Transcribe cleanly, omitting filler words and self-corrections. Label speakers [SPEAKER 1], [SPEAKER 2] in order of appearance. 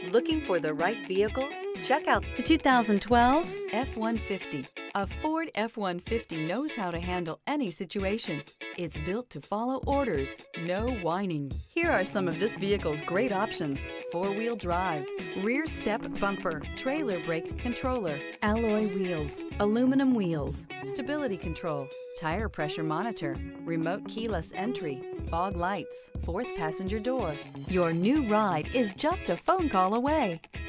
[SPEAKER 1] Looking for the right vehicle? Check out the 2012 F-150. A Ford F-150 knows how to handle any situation. It's built to follow orders, no whining. Here are some of this vehicle's great options: four-wheel drive, rear step bumper, trailer brake controller, alloy wheels, aluminum wheels, stability control, tire pressure monitor, remote keyless entry, fog lights, fourth passenger door. Your new ride is just a phone call away.